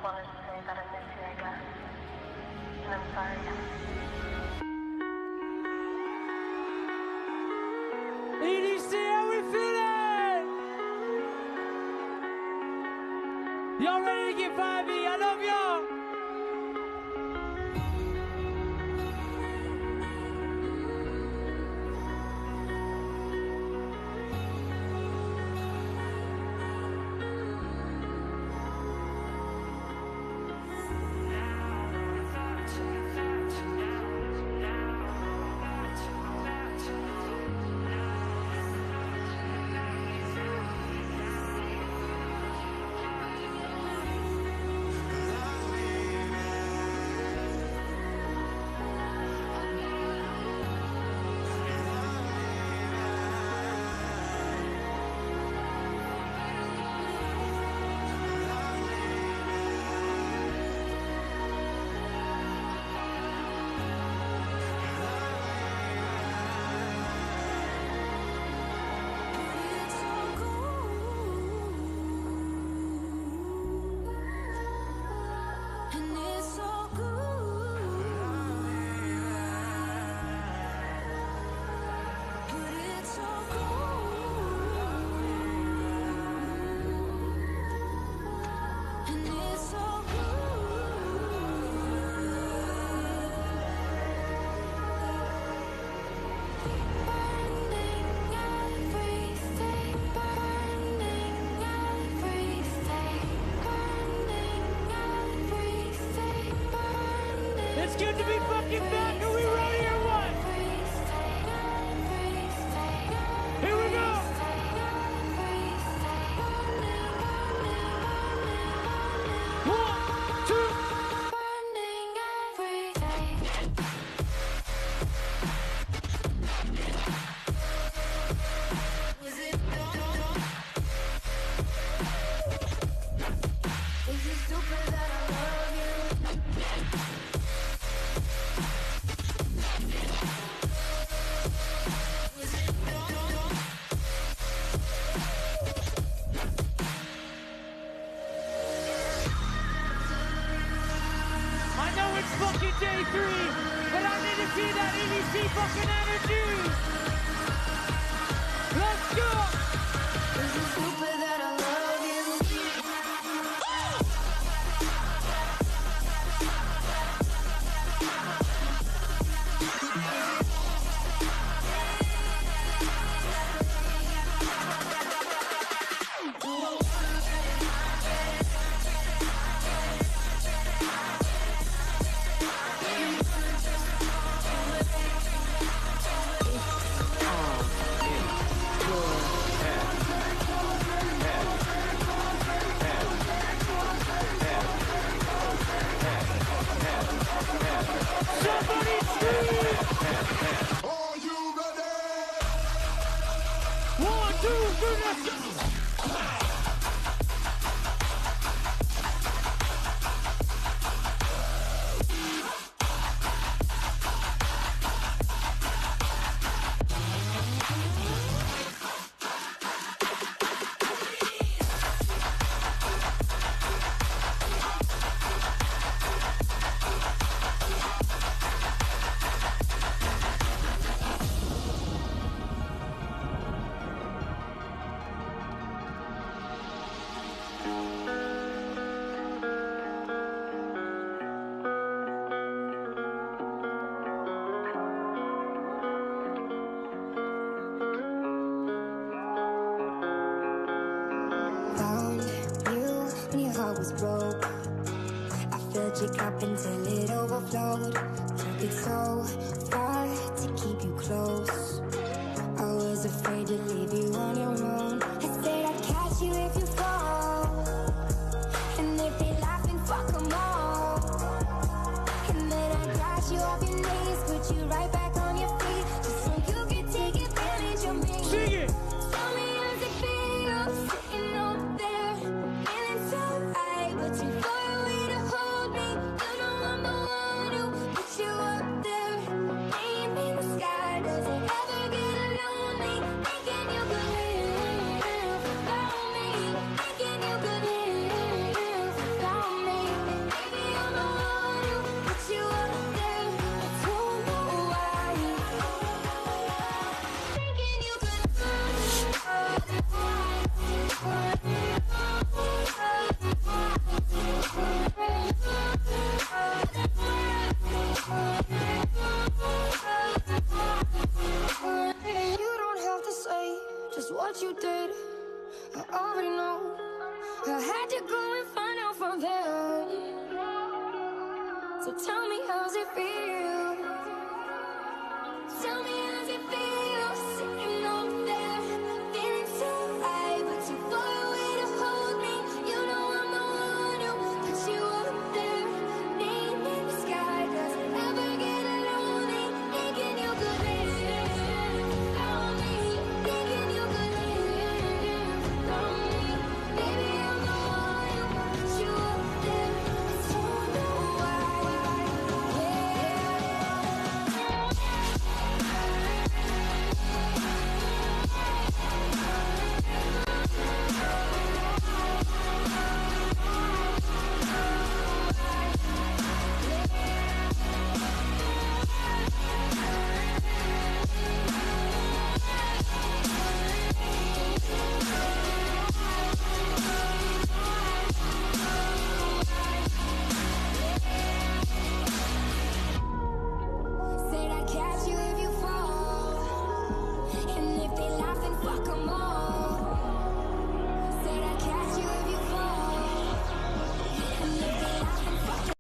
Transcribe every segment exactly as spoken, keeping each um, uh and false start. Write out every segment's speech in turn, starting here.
wanted to say that I miss you, I guess. And I'm sorry. E D C, how we feeling? Y'all ready to get vibey? I love y'all. It's good to be fucking back. Are we ready or what? Here we go. One, two. Is it stupid that I love you? I know it's fucking day three, but I need to see that E D C fucking energy. Let's go. Is it stupid that I love you? Somebody scream. Are you ready? One, two, three, let's go. Found you when your heart was broke. I filled your cup until it overflowed. Took it so far to keep you close. I was afraid to leave you on your own. I said I'd catch you if you fall, and if they laughing, fuck 'em all. And then I got you off your knees, put you right back on your feet, just so you could take advantage of me. Sing it. Tell me how's it feel, sitting up there, feeling so high, but too far away to hold me. You know I'm the one who put you up there, name in the sky. Does it ever get lonely, thinking you could live without me? go and find out from them. So tell me, how's it feel? Tell me, how's it feel? Sitting up there, feeling so high, but too far away to hold me. You know I'm the one who put you up there. Name in the sky, doesn't ever get lonely. Thinking you could live without me. Thinking you could live without me. Baby, I'm the one who put you up there. I don't know why, said I'd catch you if you fall, and if they laugh, then fuck 'em all. Said I'd catch you if you fall, and if they laugh, then fuck 'em all.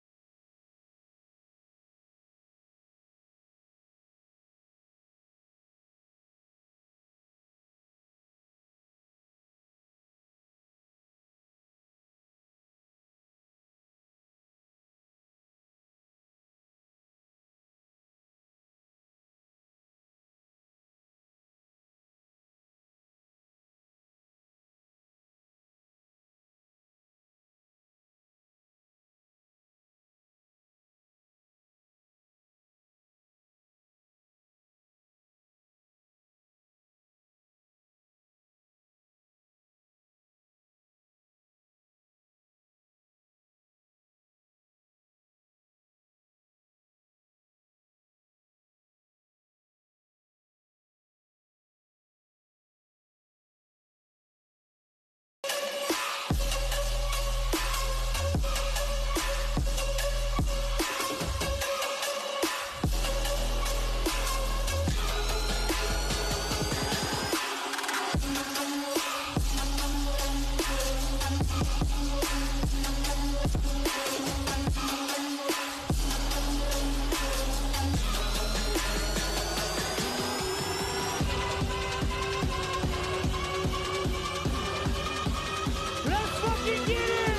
Let's fucking get it!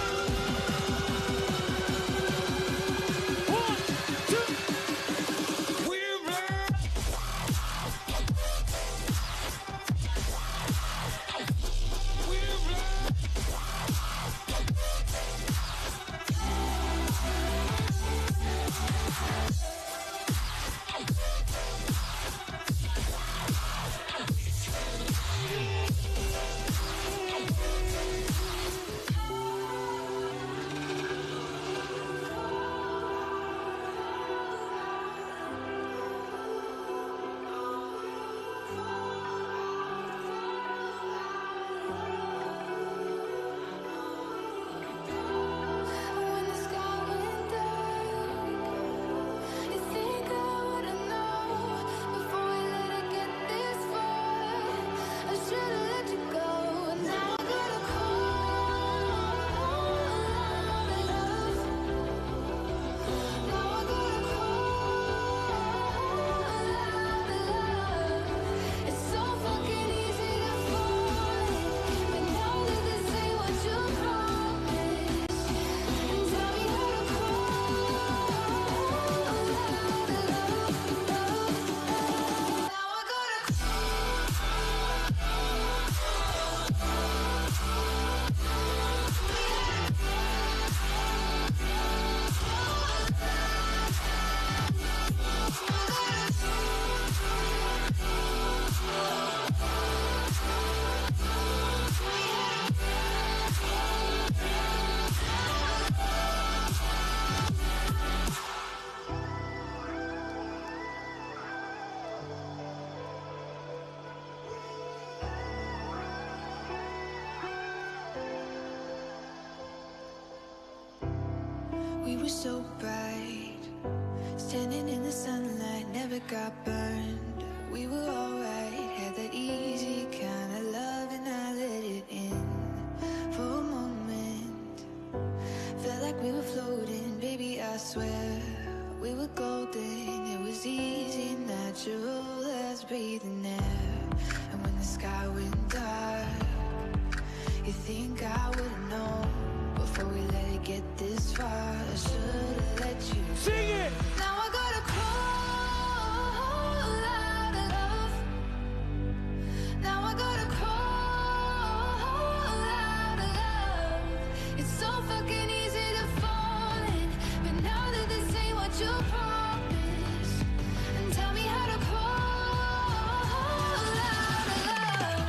One, two. We're black. We're black. When the sky went dark, you think I would've known before we let it get this far. I should've let you go, and now I gotta call my love. Now I gotta call my love. It's so fucking easy to fall, but now that this ain't what you promised. Tell me how to call love, love, love. Now I gotta We were so bright, standing in the sunlight, never got burned. We were alright, had that easy kind of love, and I let it in for a moment. were golden, it was easy, natural as breathing air. And when the sky went dark, you think I would've known before we let it get this far. I should've let you Sing it! Now I gotta crawl out of love. Now I gotta crawl out of love. It's so fucking easy to fall in, but now that this ain't what you promised, and tell me how to crawl out of love.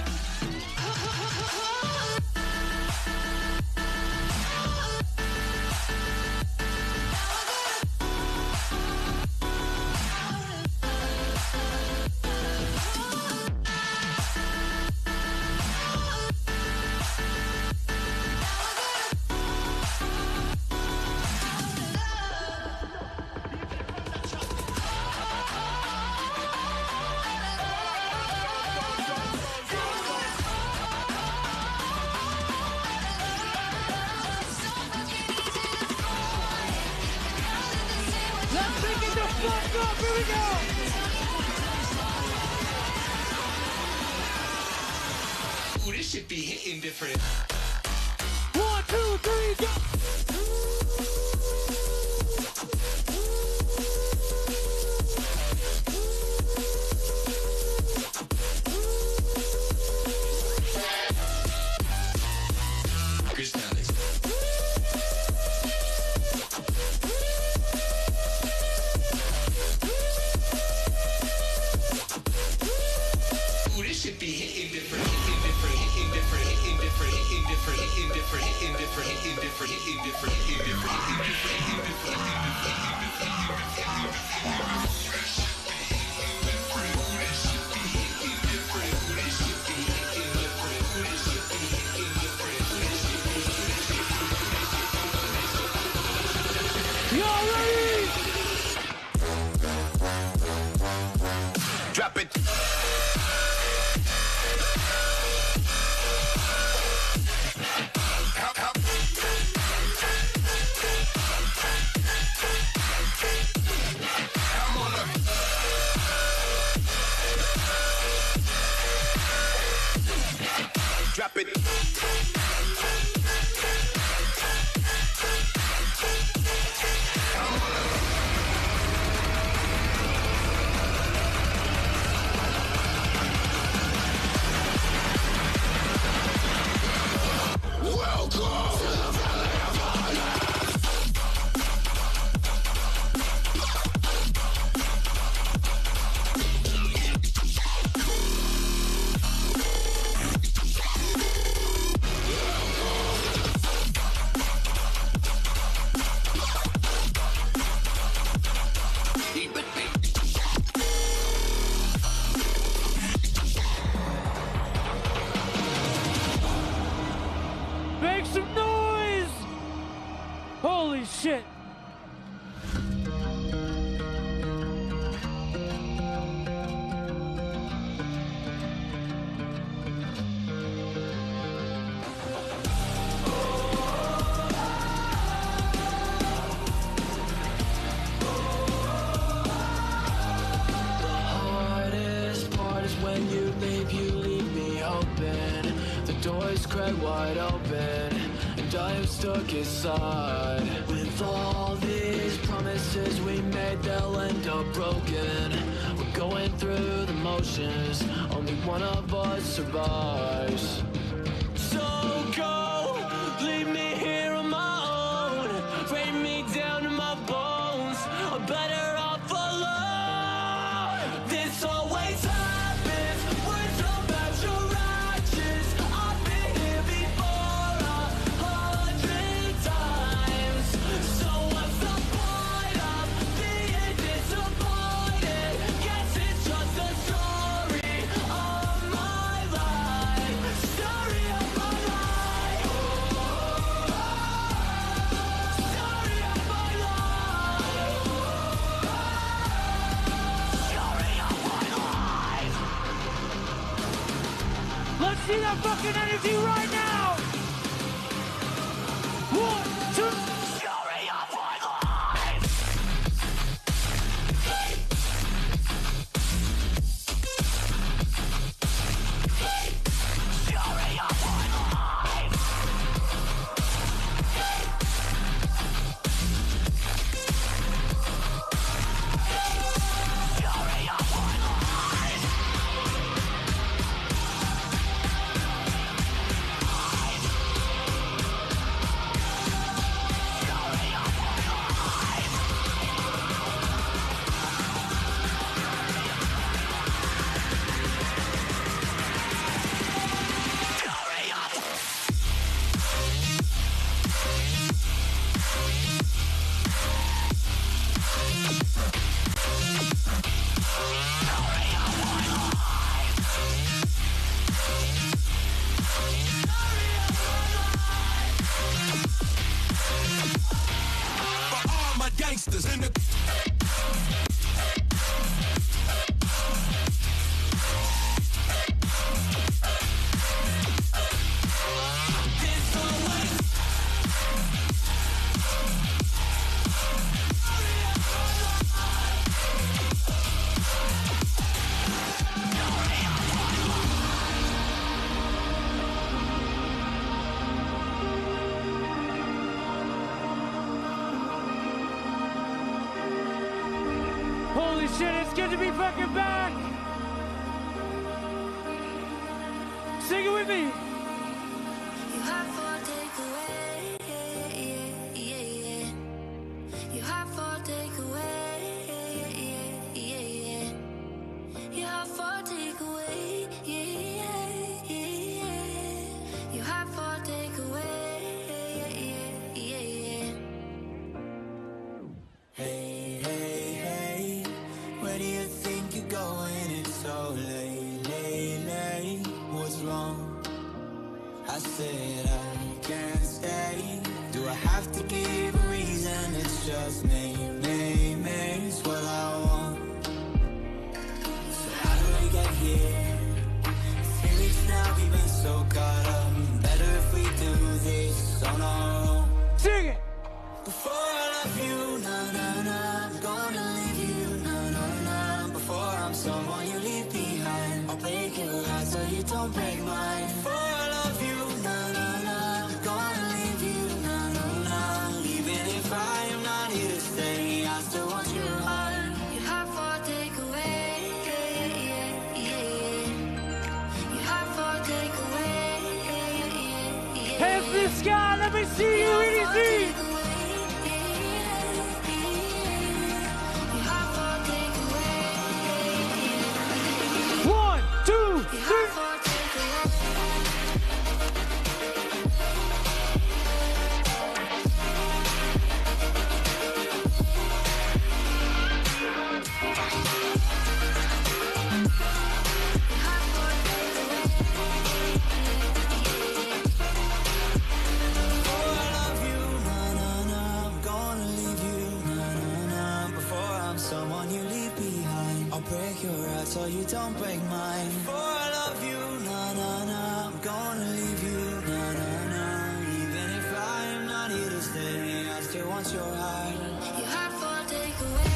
Let's pick it the fuck up! Here we go! Ooh, this shit be hitting different. One, two, three, go! Chris Alex. Ooh, this shit be hitting different, hitting different, hitting different, hitting different, hitting different, hitting different, hitting different, hitting different, hitting different, hitting different, hitting different, hitting different, Y'all ready? Drop it. Drop it. Make some noise! Holy shit! Hardest part is when you leave, you leave me open. The door's cracked wide open, and I am stuck inside. With all these promises we made, they'll end up broken. We're going through the motions, only one of us survives. So go, leave me here on my own, break me down to my bones. I'm better off alone. This always happens, words about your actions. I've been here before a hundred times. So what's the point of being disappointed? Guess it's just a story of my life. Story of my life. Story of my life. Story of my life. Let's see that fucking energy right now! One, two, Story of my life. gangsters in the. Holy shit, it's good to be fucking back! Sing it with me! You have for takeaway, yeah, yeah, yeah, yeah. You have for takeaway, yeah, yeah, yeah, yeah. You have for takeaway, yeah, yeah, yeah. You have for takeaway, yeah, yeah, yeah, yeah. Hey, hey, hey, where do you think you're going? It's so late, late, late. What's wrong? I said I can't stay. Do I have to give a reason? It's just me, me, me. It's what I want. So how do we get here? Three weeks now, we've been so caught up. Better if we do this on our own. Sing it! Before I love you, na na na, I'm gonna leave you, na na na. Before I'm someone you leave behind, I'll break your heart so you don't break mine. Before I love you, na na na, I'm gonna leave you, na na na. Even if I am not here to stay, I still want your heart. You have for takeaway, yeah, yeah, yeah, yeah. You have for takeaway, yeah, yeah, yeah, yeah. Hands to the sky, let me see you, E D C! One, two, three! Someone you leave behind, I'll break your heart so you don't break mine. Before I love you, na na na, I'm gonna leave you, na na na. Even if I am not here to stay, I still want your heart. You have for takeaway.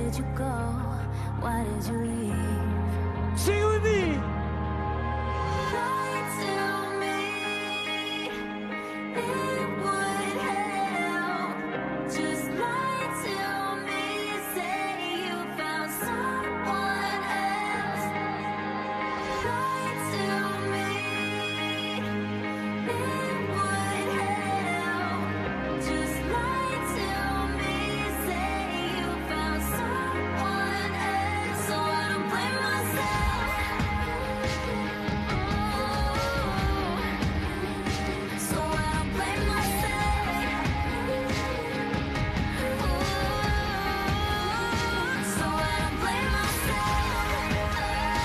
did you go? Why did you leave? Sing it with me. Lie to me, it would help. Just lie to me, say you found someone else. Lie to me, it would help. Just lie to me, say you found someone else. So I don't blame myself. So I don't blame myself. So I don't blame myself.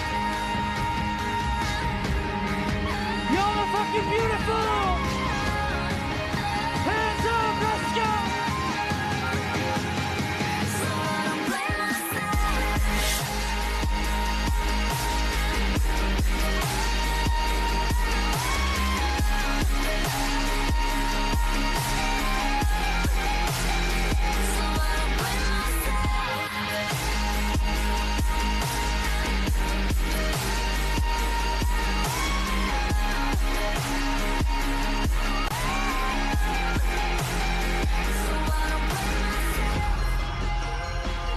Y'all are fucking beautiful. Hands up, let's go. So I don't blame myself. So I don't blame myself. So I don't blame myself.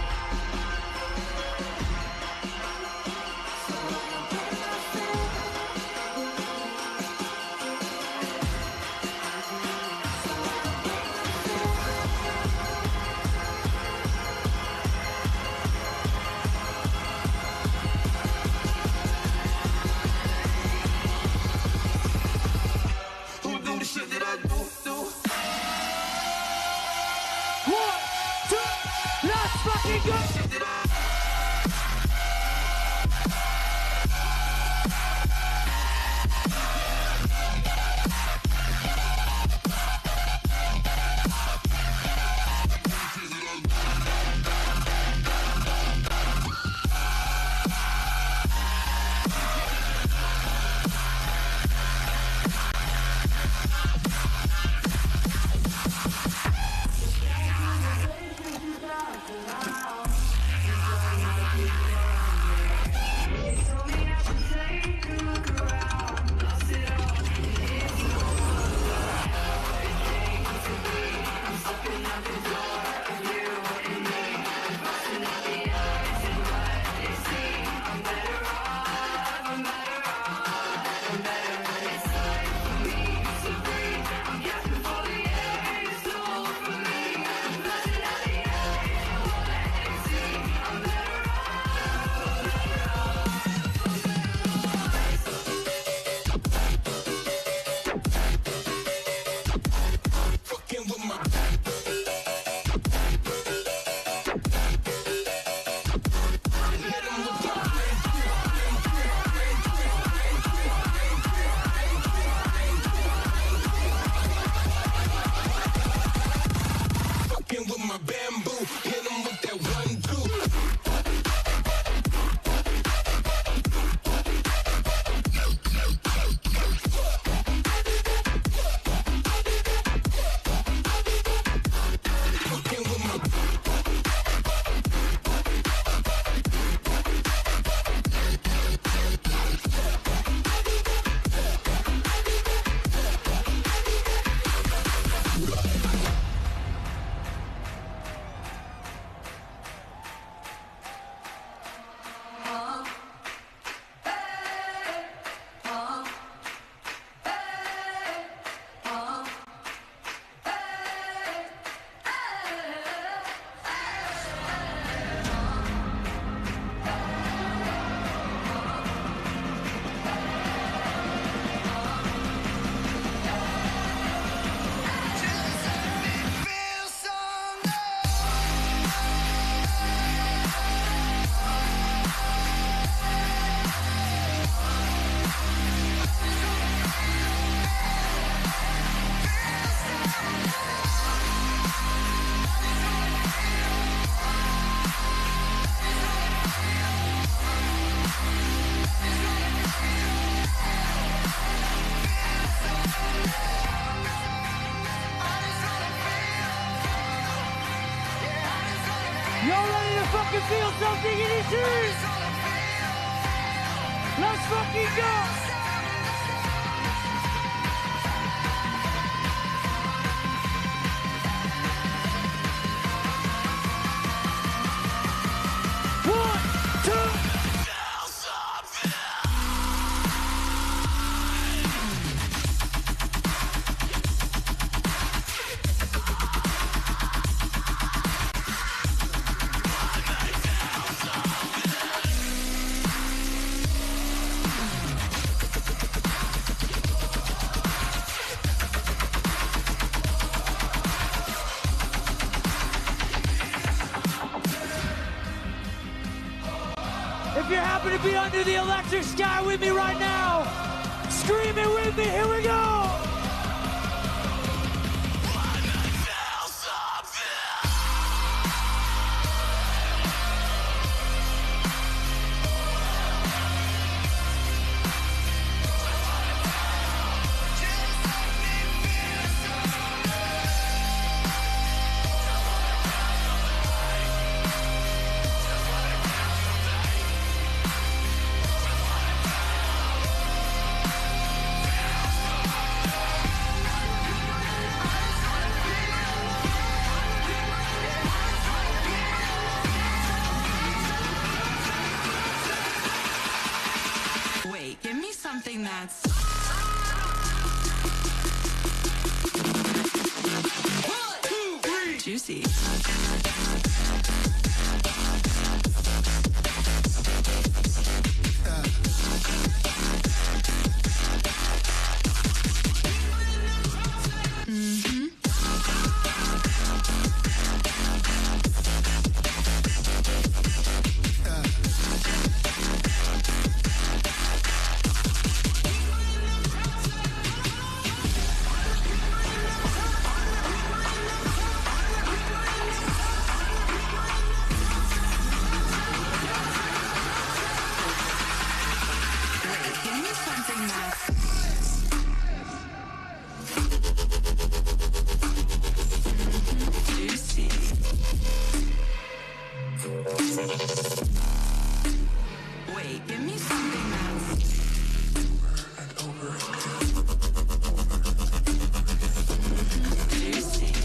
Who do the shit that I do, do? One, two, let's fucking go. Shit that I fucking with my hit 'em with the fucking with my bamboo, hit 'em with that one two. Fucking with my Y'all ready to fucking feel something in these shoes? Let's fucking go! One, two. If you happen to be under the electric sky with me right now, scream it with me, here we go! Give me something that's one, two, three. Juicy. Wait, give me something that's juicy.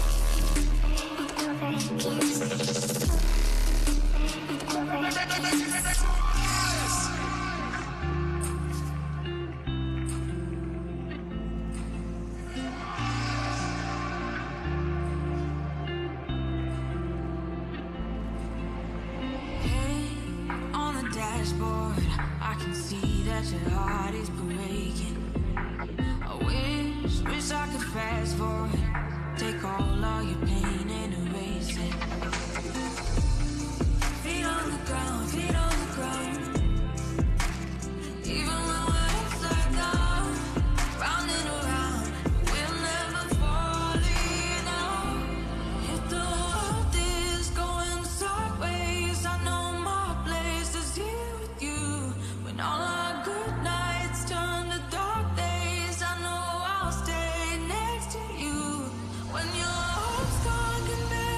Dashboard, I can see that your heart is breaking. I wish, wish I could fast forward, take all of your pain and erase it. Feet on the ground, feet on the ground. Even when we're upside down, round and around, we'll never fall down. If the world is going sideways, I know my place is here with you. When all our good nights turn to dark days, I know I'll stay next to you. When your heart's gone can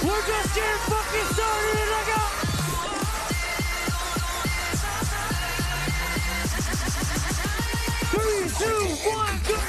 We're just getting fucking started and I got three, two, one, go!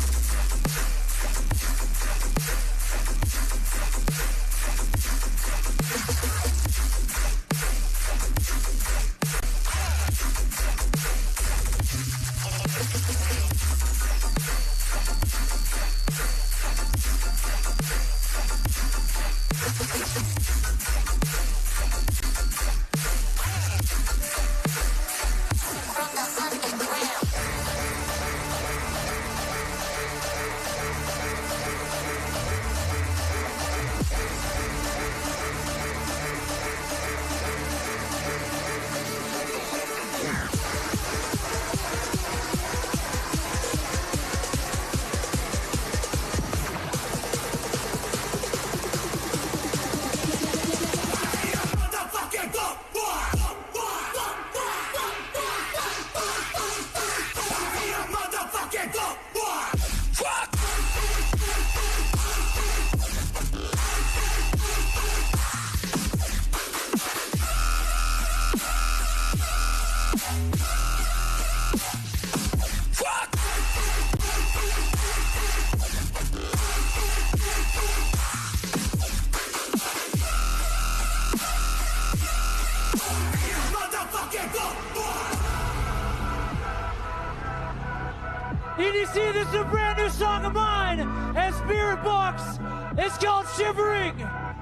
E D C, this is a brand new song of mine and Spirit Box. It's called Shivering.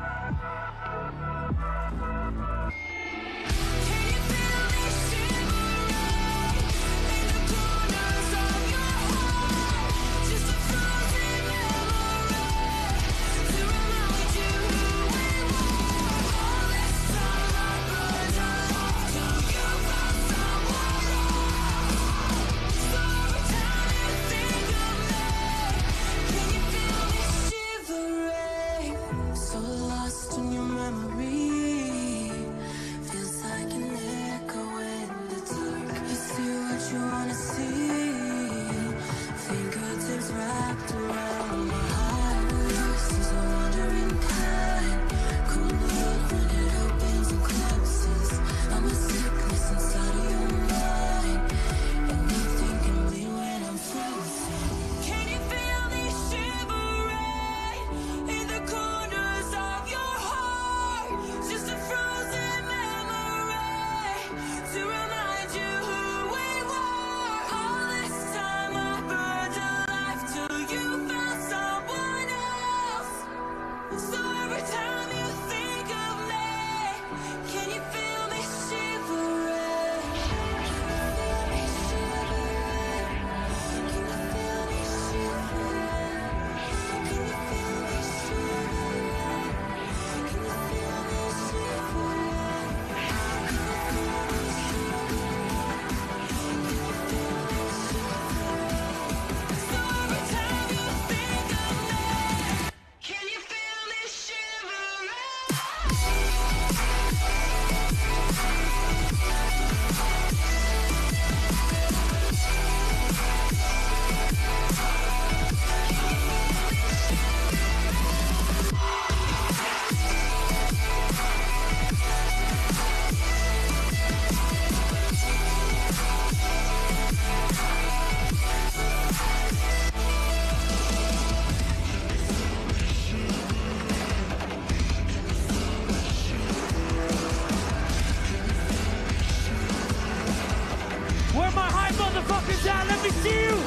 Where my high motherfuckers at? Let me see you.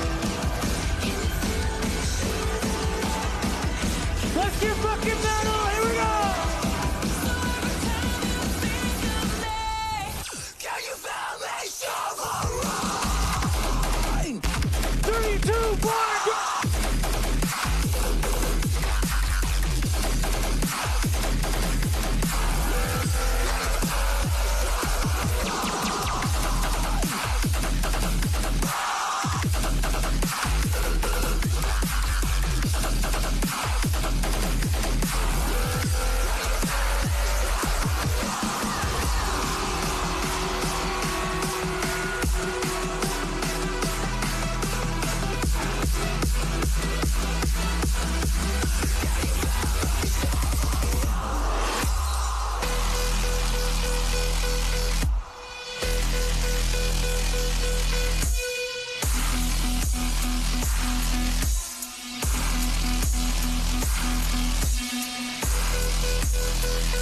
Let's get fucking metal. Here we go. Can you feel me shivering? Three, two, one, go.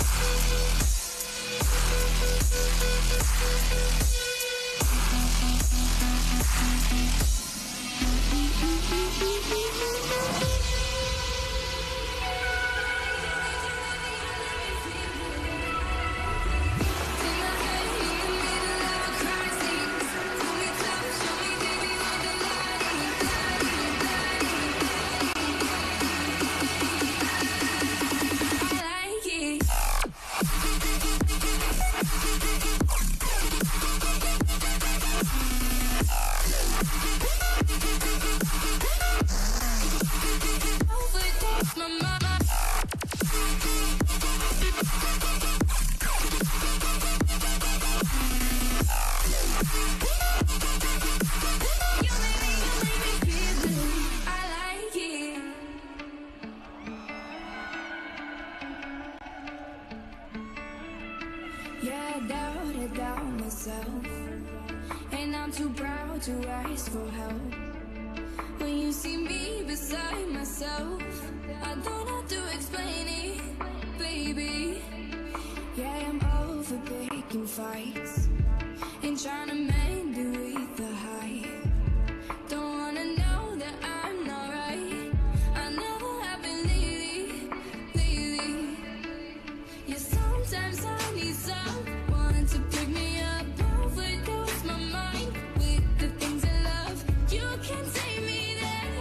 Yeah, I doubted doubt myself, and I'm too proud to ask for help. When you see me beside myself, I don't have to explain it, baby. Yeah, I'm over picking fights and trying to mend it with the hype. Don't wanna know that I'm not right. I never have been lately, lately. Yeah, sometimes I need someone to pick me up, overdose my mind with the things I love. You can take me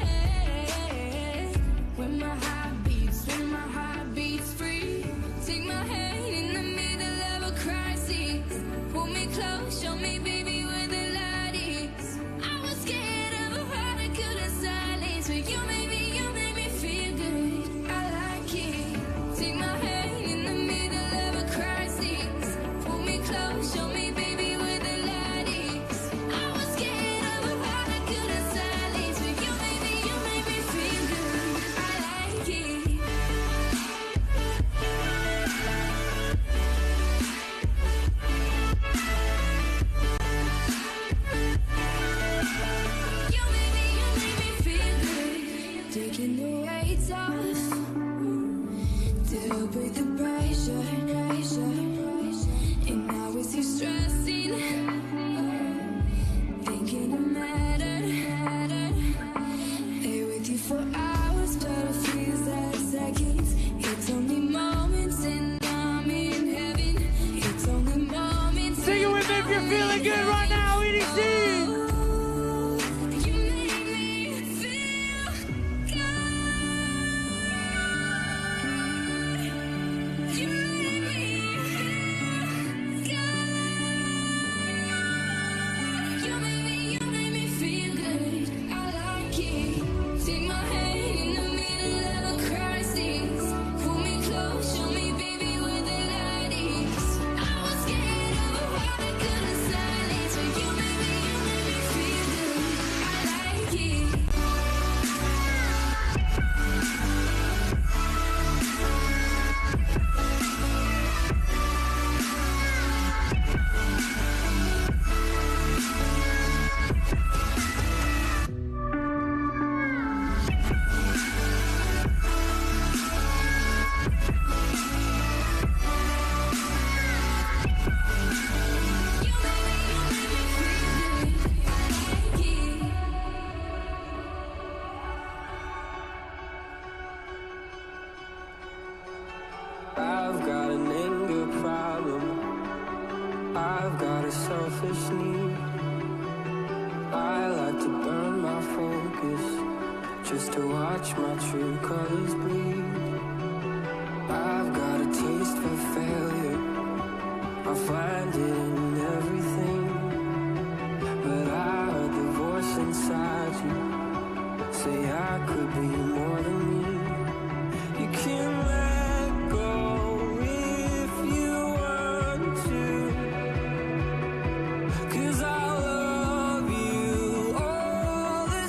there when my heart beats, when my heart beats free. Take my hand in the middle of a crisis. Pull me close, show me, baby, where the light is. I was scared of a heart I couldn't silence, but you made me, you made me feel good. I like it. Take my hand in the middle of a crisis. Pull me close, show me, baby, where the light is. I was scared of a heart I couldn't silence, but you made me, you made me feel good. I like it. You made me, you made me feel good. Taking the weight off to help with the pressure, pressure. And now it's you stressing, thinking it mattered, mattered. Lay with you for hours, but it feels like seconds. It's only moments and I'm in heaven. It's only moments. Sing it with me if you're feeling good right now, E D C. You make me feel good. You make me feel good. You make me, you make me feel good. I like it. Take my hand in the middle of a crisis. Pull me close, show me, baby, where the light is. I was scared of a heart I couldn't silence, but you made me, you made me feel good. I like it. You made me, you made me feel good. I like it. I've got an anger problem. I've got a selfish need. I like to burn my focus just to watch my true colors bleed. I've got a taste for failure. I find it in everything. But I heard the voice inside you say I could be more than me. You can let go if you want to, 'cause I love you all the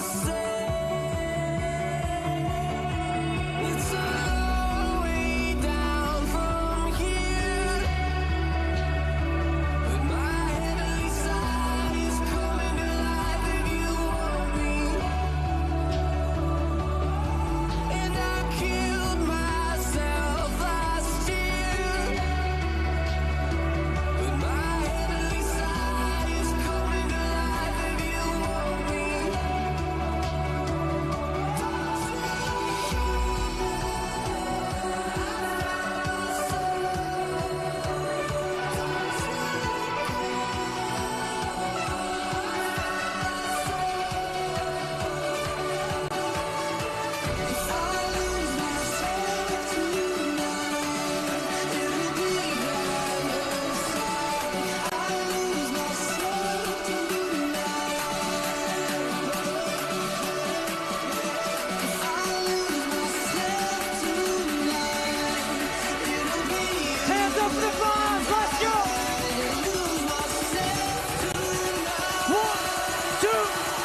same. It's a long way down from here, but my off the bars. Let's go. One, two.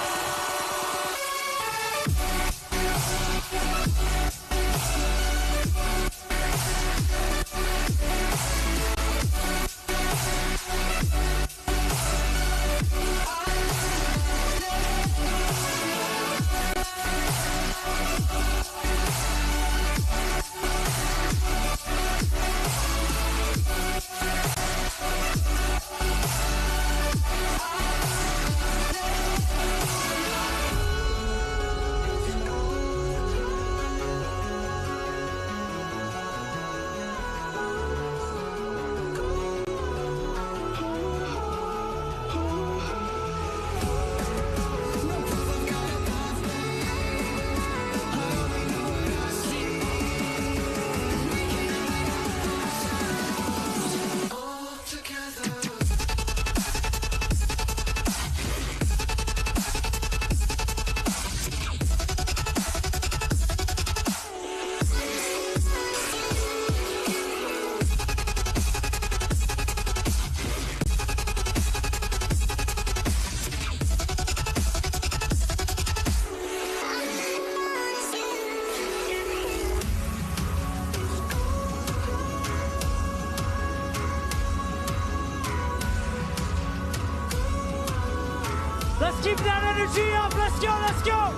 Let's keep that energy up. Let's go, let's go.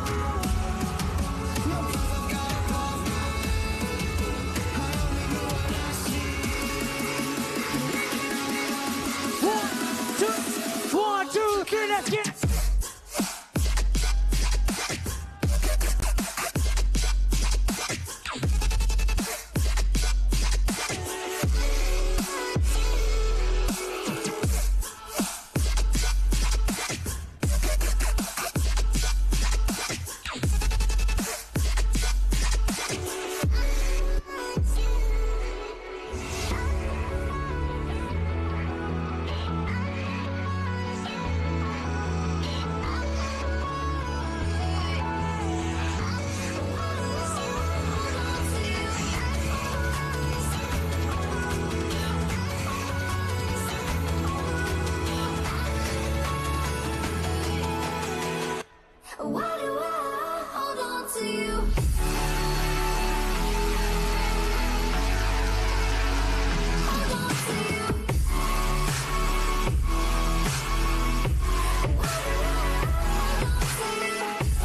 One, two, one, two, three, let's get it. Why do I hold on to you? Hold on to you. Why do I hold on to you?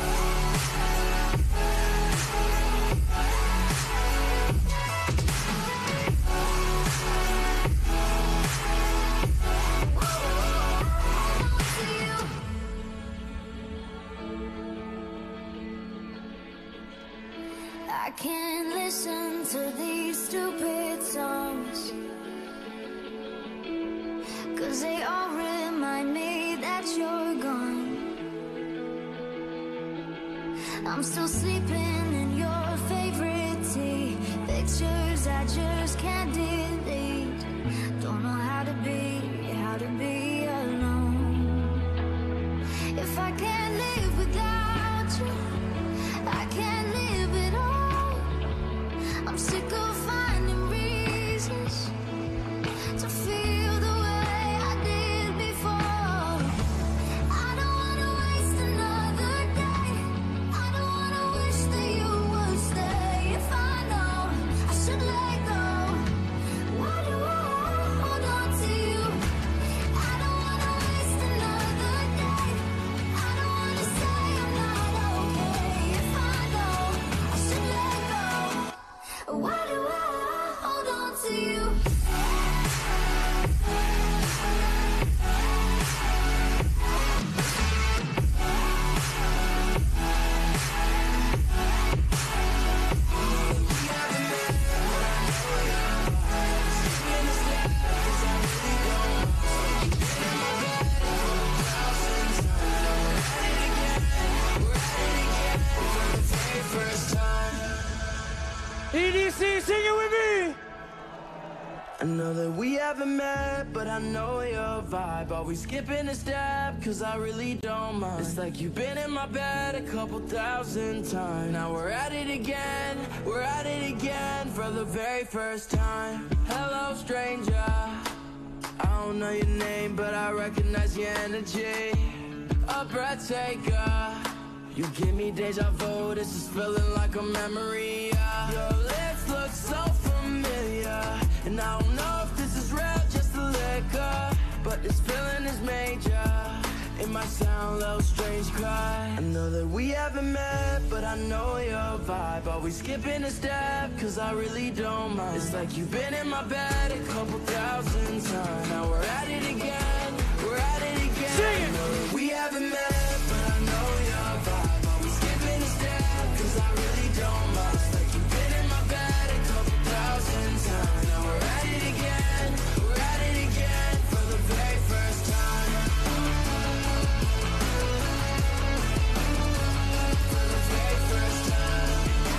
I can't listen to these stupid songs, 'cause they all remind me that you're gone. I'm still sleeping in your favorite tea, pictures I just can't delete. Don't know how to be, how to be alone. If I can't live without you, I can't live at all. I'm sick of finding reasons to feel the way I did before. I don't wanna waste another day. I don't wanna wish that you would stay. If I know I should let go, I know that we haven't met, but I know your vibe. Always skipping a step, cause I really don't mind. It's like you've been in my bed a couple thousand times. Now we're at it again, we're at it again for the very first time. Hello stranger, I don't know your name, but I recognize your energy. A breath taker, you give me deja vu, this is feeling like a memory. Yeah. Your lips look so familiar, and I don't know if this is real, just a liquor, but this feeling is major. It might sound a little strange, cry. I know that we haven't met, but I know your vibe. Always skipping a step, cause I really don't mind. It's like you've been in my bed a couple thousand times. Now we're at it again, we're at it again. Sing it. I know that we haven't met, but I know your vibe. Always skipping a step, cause I really don't mind. It's like you've been in my bed a couple thousand times. Now we're at it again, we're at it again for the very first time. For the very first time.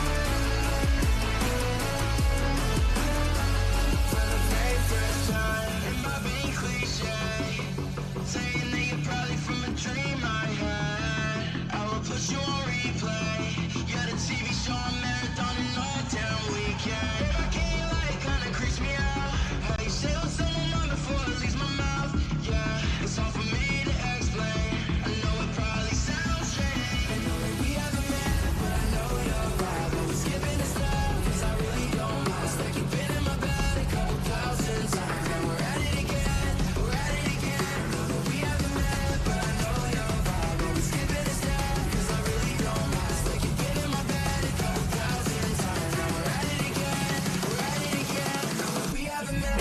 For the very first time. Am I being cliche? Saying that you're probably from a dream I had. I will put you on replay. You're the T V show I'm marathoning all damn weekend. If I can't like, kinda creeps me out. How you say what's on my mind before it leaves my mouth. Yeah, it's hard for me to explain. I know it probably sounds strange. I know that we haven't met, but I know your vibe. Always skipping a step, cause I really don't mind. It's like you've been in my bed a couple thousand times. And we're at it again, we're at it again. I know that we haven't met, but I know your vibe. Always skipping a step, cause I really don't mind. It's like you've been in my bed a couple thousand times. Now we're at it again, we're at it again. I know that we haven't met.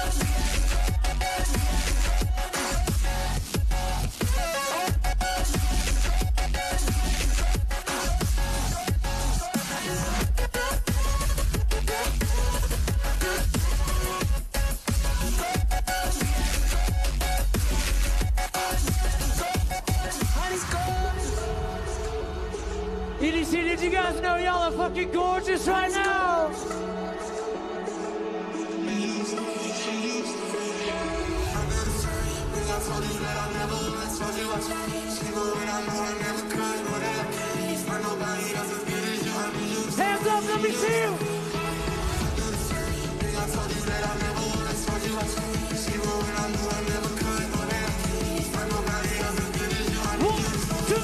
E D C, did you guys know y'all are fucking gorgeous right now? Hands up, let me see you. One, two.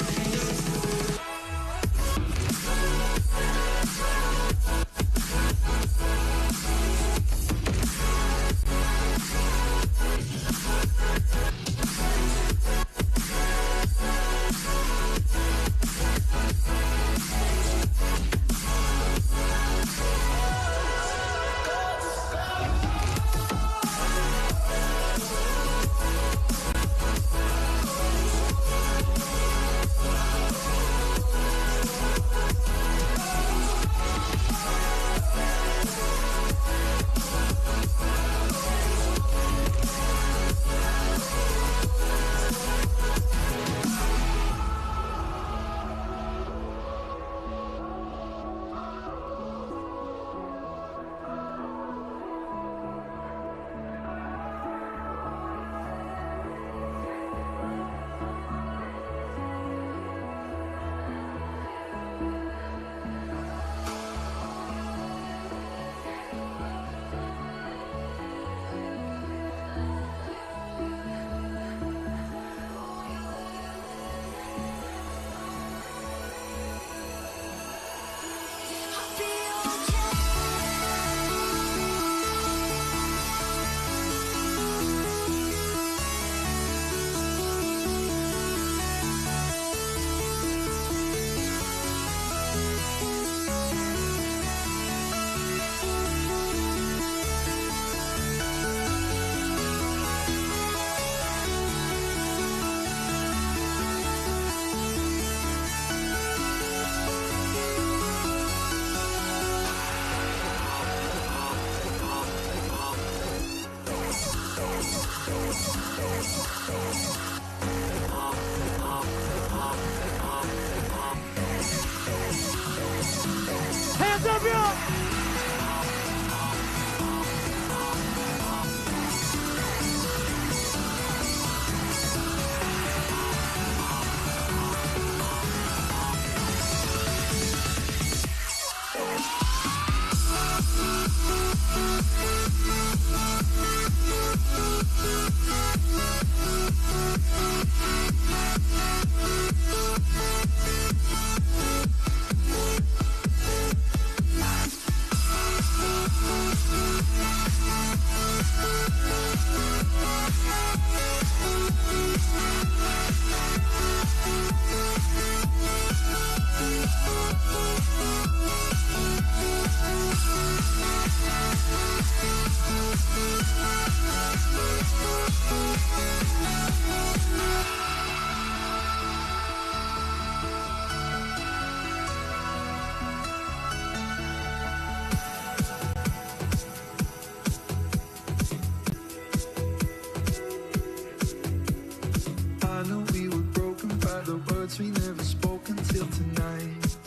words we never spoke until tonight.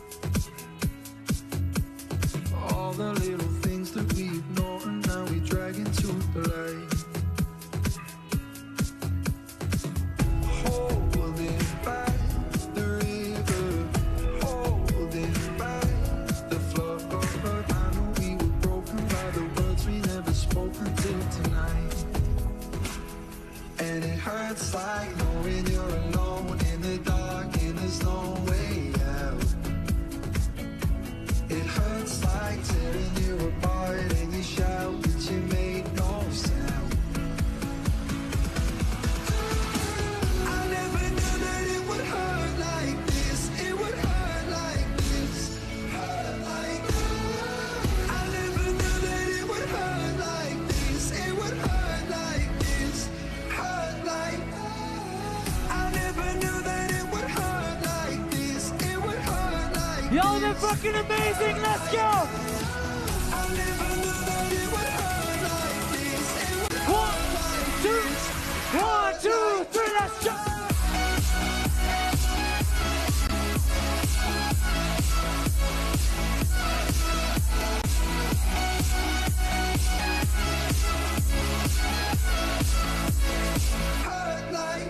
All the little things that we ignore and now we drag into the light. Holding back the river, holding back the flood. I know we were broken by the words we never spoke until tonight. And it hurts like knowing you're alone in the dark and there's no way out. It hurts like tearing you apart and you shout but you made no sound. I never knew that it would hurt like this. It would hurt like this. Hurt like this. I never knew that it would hurt like this. It would hurt like this. Hurt like I never knew that it would hurt like this. It would hurt like Y'all are fucking amazing. Let's go. I never knew that it would hurt like this. It would One, two, one, two, three, let's go. hurt like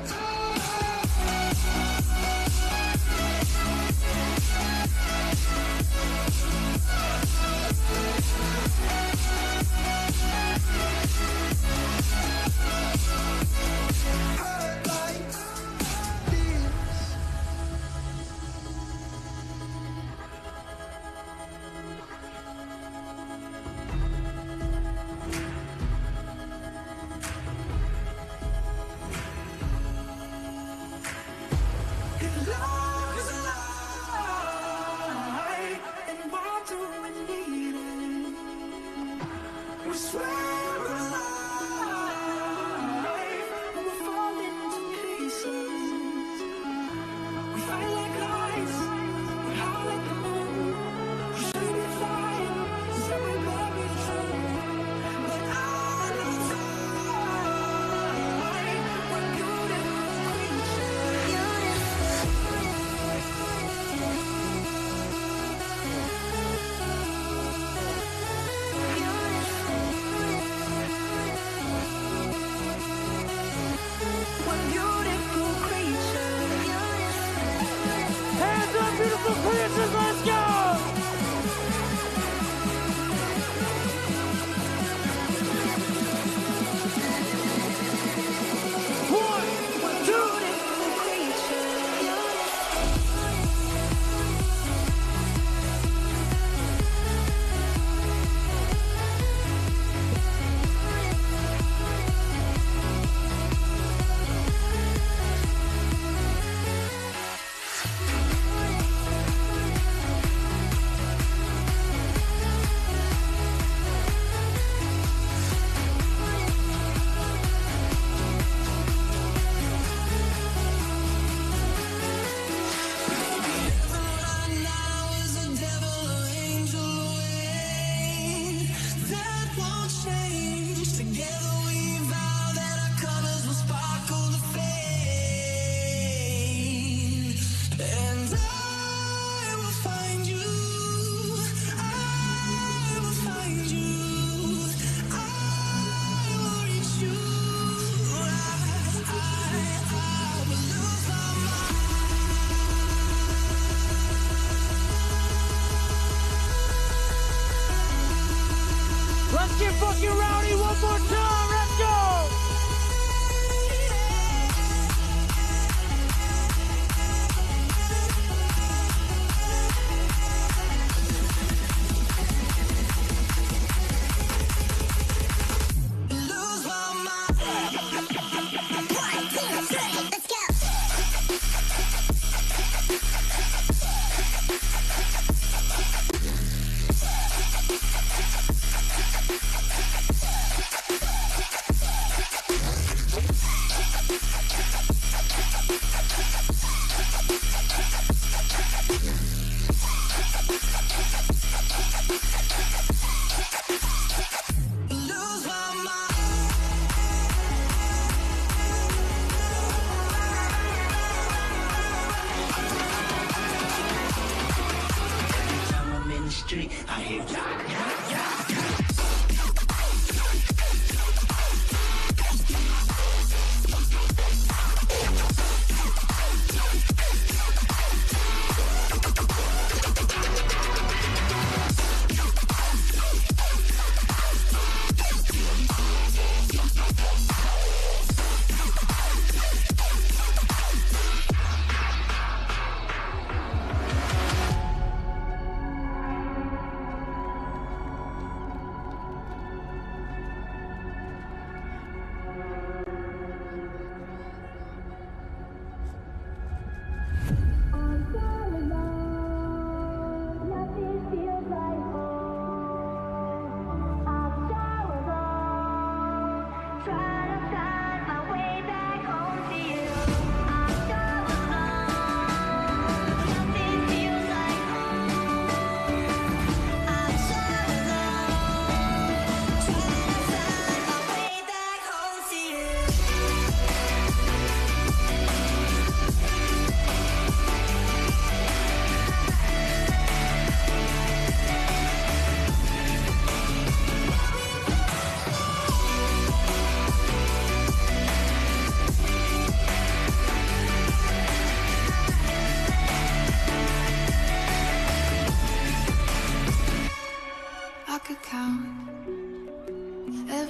hurt like this. If love is a lie, then why do we need it? We swear we're alive, but we're falling to pieces. We fight like lights, we howl like the moon. We should be flying, so we bury the truth. But I know we're beautiful Hands up, beautiful creatures, let's go. One, two, let's get fucking rowdy one more time.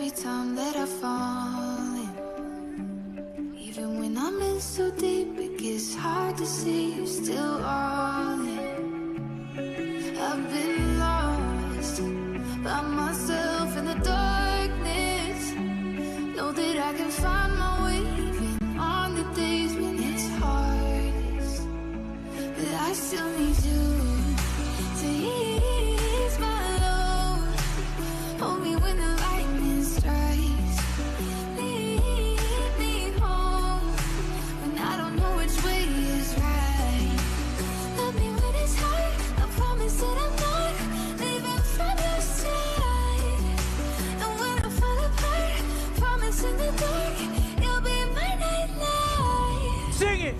every time that I fall in. Even when I'm in so deep, it gets hard to see you're still all in. I've been lost by myself in the darkness. Know that I can find my way even on the days when it's hardest. But I still need you to ease my load. Hold me when the lightning strikes. Lead me home when I don't know which way is right. Love me when it's hard. I promise that I'm not leaving from your side. And when I fall apart, promise in the dark you'll be my nightlight. Sing it.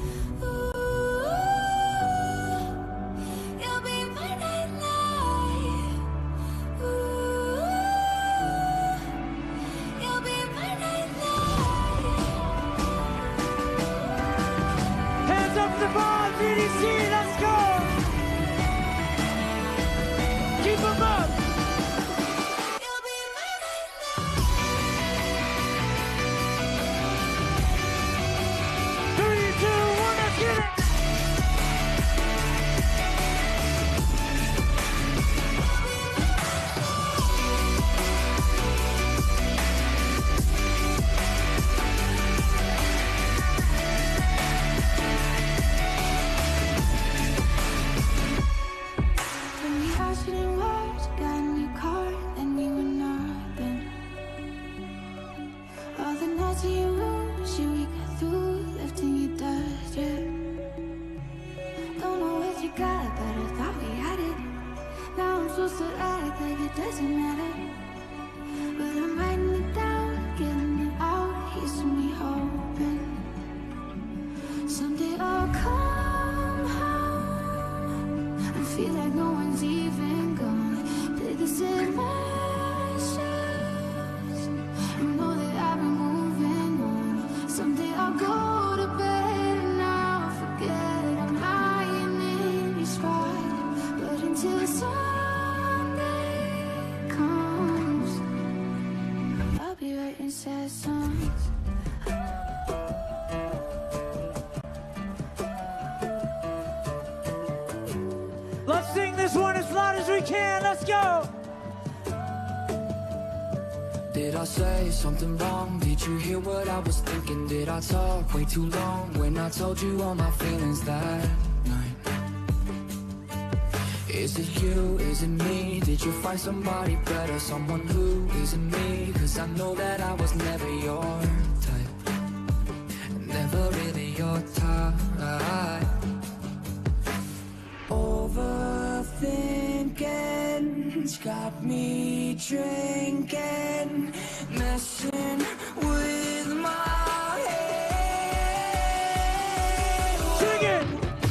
V D C, let's go! Keep them up! Three, two, one, let's get it! Doesn't matter, but I'm writing it down, getting it out. Here's to me hoping someday I'll come home and feel like no one's even gone. Play this in my shoes and know that I've been moving on. Someday I'll go to bed and I'll forget I'm lying in your spot. But until some writing sad songs. Let's sing this one as loud as we can. Let's go. Did I say something wrong? Did you hear what I was thinking? Did I talk way too long when I told you all my feelings that night? Is it you? Is it me? Did you find somebody better? Someone who isn't me? Cause I know that I was never your type. Never really your type. Overthinking's got me drinking, messing with my head. Sing it!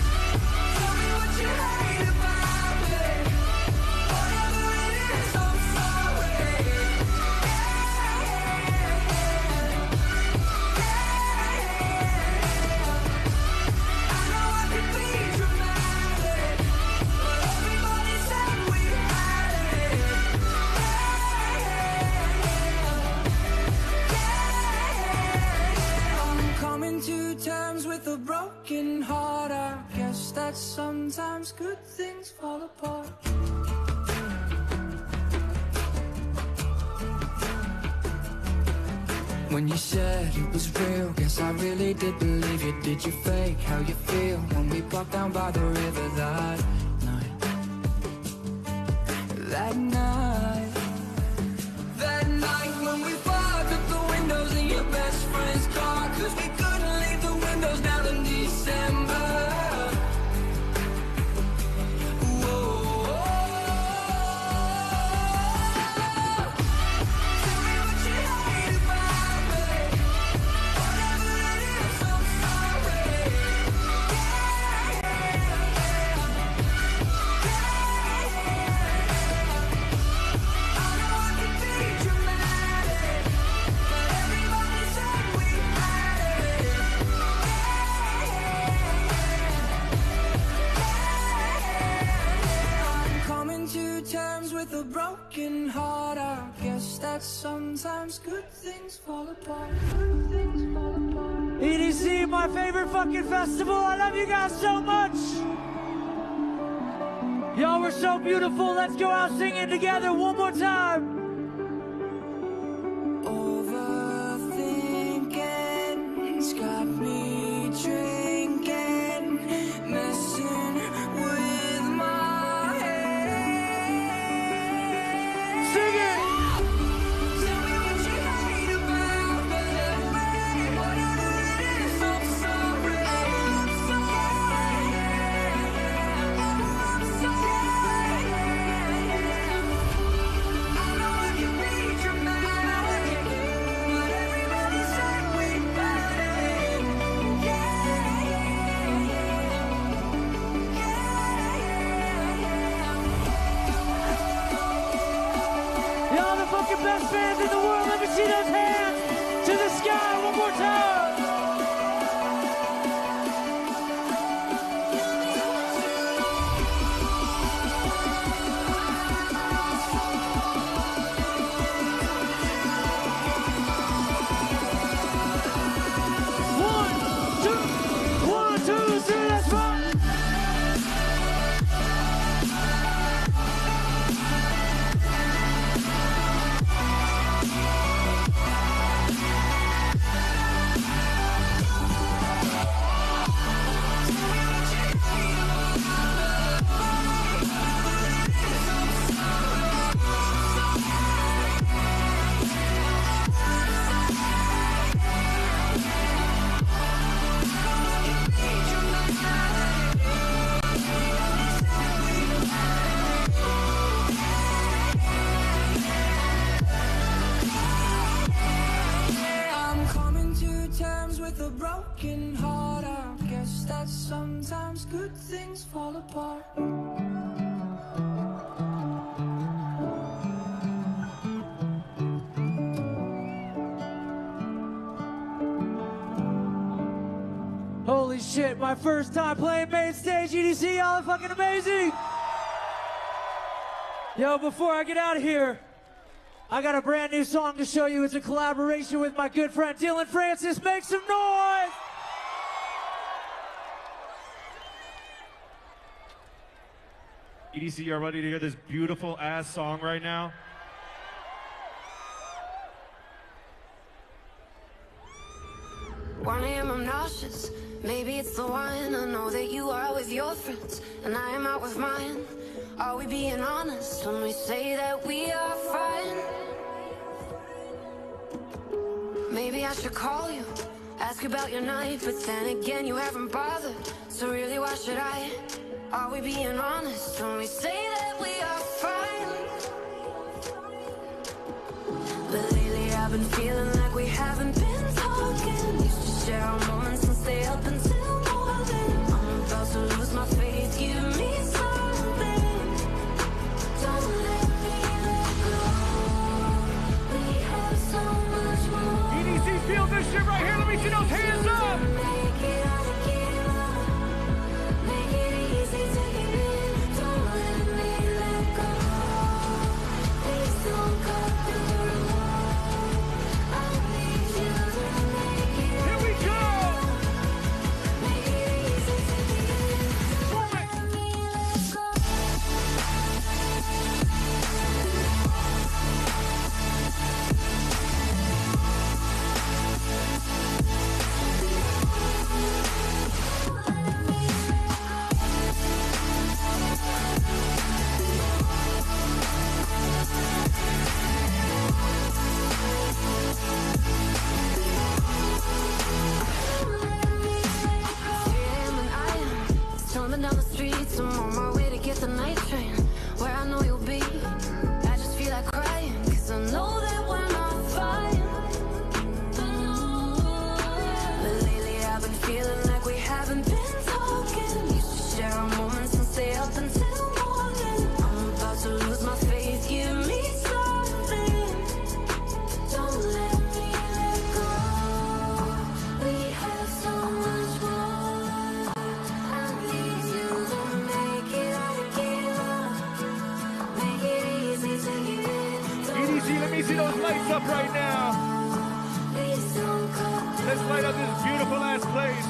A broken heart, I guess that sometimes good things fall apart. When you said it was real, guess I really did believe you. Did you fake how you feel when we walked down by the river that night? That night, that night when we fogged up the windows in your best friend's car, cause we couldn't leave the windows down in December. that sometimes good things fall apart. Good things fall apart. E D C, my favorite fucking festival. I love you guys so much. Y'all were so beautiful. Let's go out singing together one more time. Overthinking's got me drinking, messing with my head. Sing it. Tell me what you hate about me, whatever it is, I'm sorry. I'm sorry. I'm sorry. I know I can be dramatic, but everybody said we got it. Yeah, yeah, Y'all the fucking best fans in the world. Let me see those hands to the sky one more time. One, two, one, two, three, let's rock. I'm coming to terms with a broken heart. I guess that sometimes good things fall apart. Holy shit, my first time playing main stage. E D C, y'all are fucking amazing. Yo, before I get out of here, I got a brand new song to show you. It's a collaboration with my good friend Dylan Francis. Make some noise! E D C, you are ready to hear this beautiful ass song right now? one A M I'm nauseous, maybe it's the wine. I know that you are with your friends, and I am out with mine. Are we being honest when we say that we are fine? Maybe I should call you, ask about your night, but then again you haven't bothered, so really why should I? Are we being honest when we say that we are fine? But lately I've been feeling like we haven't been talking. Used to share our moments and stay up until morning. I'm about to lose my faith, give me something. Don't let me let go. We have so much more. E D C, feel this shit right here. Let me see those hands up. Make it out of give up. Make it easy, take it in. Don't let me let go. Please don't cut through the wall. I need you to make it. Here we go. Make it easy, take it in. Don't let me let go. up right now. Let's light up this beautiful ass place.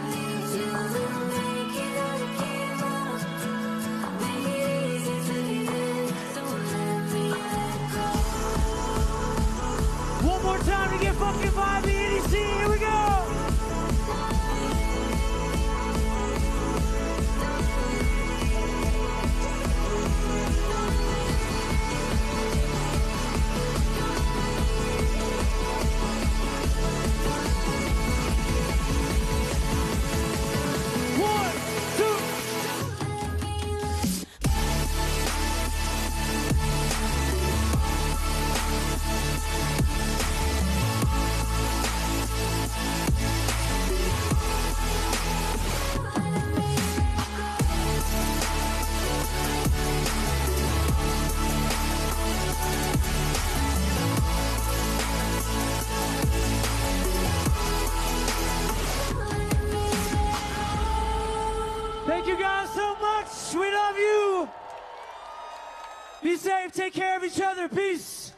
One more time to get fucking vibey, E D C. Here we go. Thank you guys so much. We love you. Be safe. Take care of each other. Peace.